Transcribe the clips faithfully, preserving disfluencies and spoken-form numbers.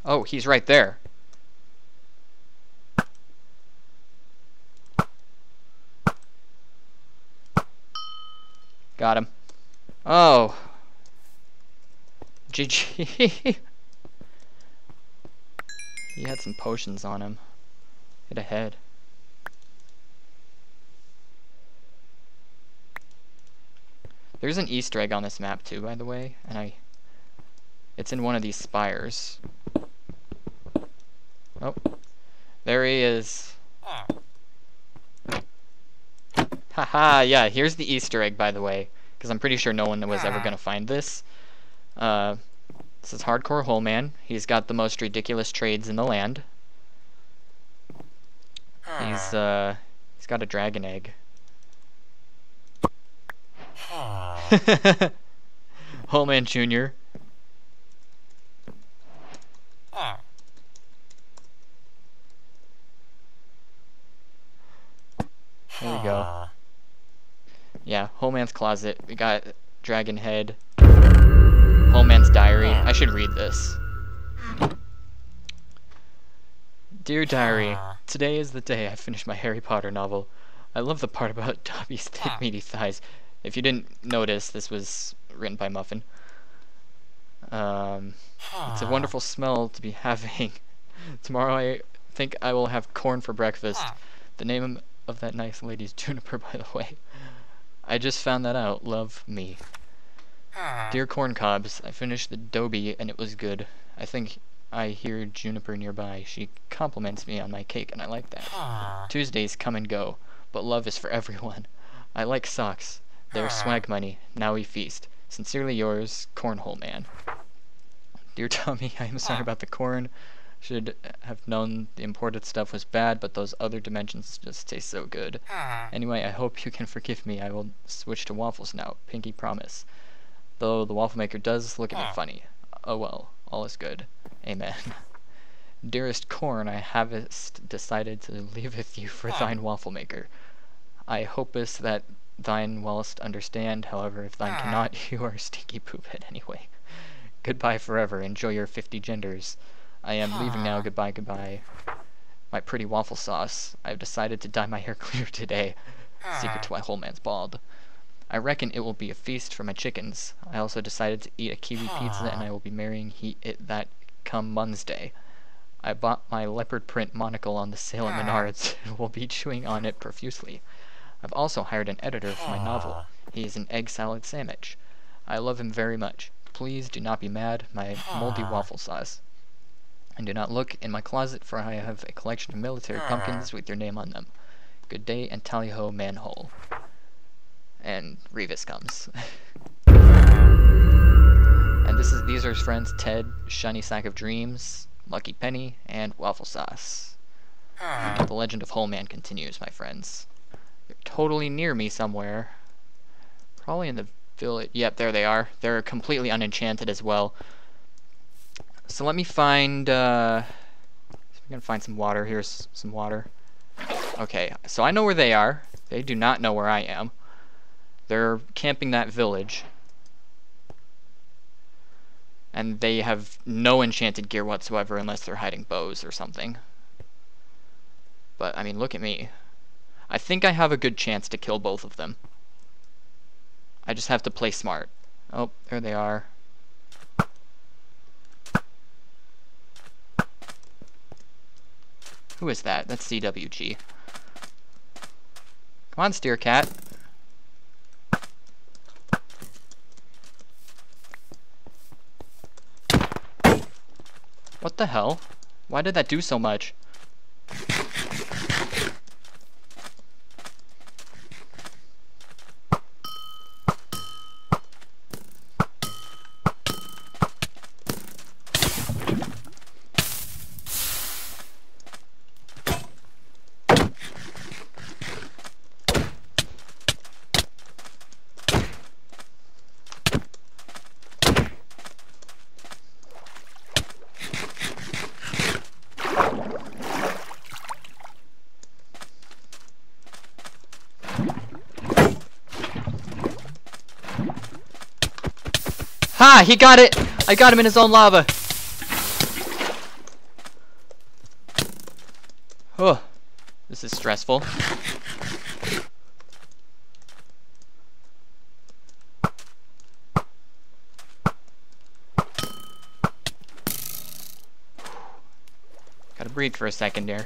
Oh, he's right there. Got him. Oh. G G. He had some potions on him. Hit ahead. There's an Easter egg on this map too, by the way, and I... It's in one of these spires. Oh. There he is. Haha, yeah, here's the Easter egg, by the way, because I'm pretty sure no one was ever going to find this. Uh, this is Hardcore Hole Man. He's got the most ridiculous trades in the land. He's, uh, he's got a dragon egg. Hole Man Junior There we go. Yeah, Hole Man's Closet. We got Dragon Head. Hole Man's Diary. I should read this. Dear Diary, today is the day I finished my Harry Potter novel. I love the part about Dobby's thick meaty thighs. If you didn't notice, this was written by Muffin. Um, it's a wonderful smell to be having. Tomorrow I think I will have corn for breakfast. The name of that nice lady's Juniper, by the way. I just found that out. Love, me. Dear Corn Cobs, I finished the Dobby and it was good. I think I hear Juniper nearby. She compliments me on my cake and I like that. Tuesdays come and go, but love is for everyone. I like socks. There's swag money. Now we feast. Sincerely yours, Cornhole Man. Dear Tommy, I am sorry about the corn. Should have known the imported stuff was bad, but those other dimensions just taste so good. Anyway, I hope you can forgive me. I will switch to waffles now. Pinky promise. Though the waffle maker does look at me funny. Oh well, all is good. Amen. Dearest Corn, I havest decided to leaveth you for thine waffle maker. I hopest that thine wellst understand, however, if thine cannot, you are stinky poophead anyway. Goodbye forever. Enjoy your fifty genders. I am leaving now. Goodbye, goodbye. My pretty waffle sauce. I have decided to dye my hair clear today. Secret to why Hole Man's bald. I reckon it will be a feast for my chickens. I also decided to eat a kiwi pizza and I will be marrying he it that come Monday. I bought my leopard print monocle on the sale at Menards and will be chewing on it profusely. I've also hired an editor for my novel. He is an egg salad sandwich. I love him very much. Please do not be mad, my moldy waffle sauce. And do not look in my closet, for I have a collection of military pumpkins with your name on them. Good day, and tally-ho, manhole. And Revis comes. And this is these are his friends, Ted, Shiny Sack of Dreams, Lucky Penny, and Waffle Sauce. The legend of Hole Man continues, my friends. They're totally near me somewhere. Probably in the village. Yep, there they are. They're completely unenchanted as well. So let me find, uh, so we're gonna find some water. Here's some water. Okay, so I know where they are. They do not know where I am. They're camping that village. And they have no enchanted gear whatsoever unless they're hiding bows or something. But, I mean, look at me. I think I have a good chance to kill both of them. I just have to play smart. Oh, there they are. Who is that? That's C W G. Come on, Steer Cat. What the hell? Why did that do so much? Ha! He got it! I got him in his own lava! Oh, this is stressful. Gotta breathe for a second there.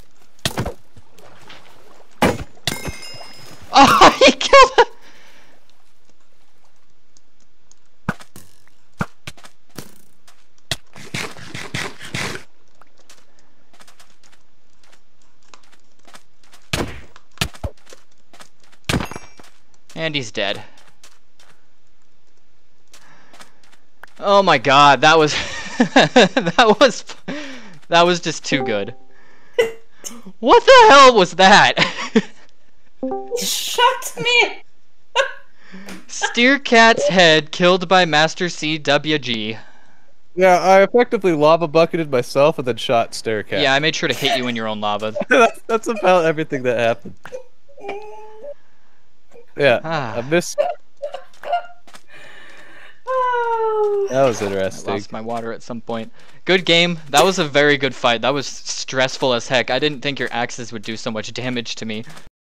Oh, he killed him! And he's dead. Oh my god, that was that was that was just too good. What the hell was that? Shut me! Steer Cat's head killed by Master C W G. Yeah, I effectively lava bucketed myself and then shot Staircat. Yeah, I made sure to hit you in your own lava. that's, that's about everything that happened. Yeah, Ah. I missed. Oh. That was I interesting. lost my water at some point. Good game. That was a very good fight. That was stressful as heck. I didn't think your axes would do so much damage to me.